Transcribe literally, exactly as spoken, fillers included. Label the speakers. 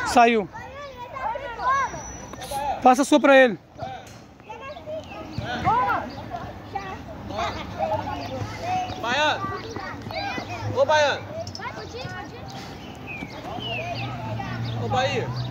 Speaker 1: Saiu. Passa a sua pra ele.
Speaker 2: Baiano! Ô Baiano! Ô Bahia!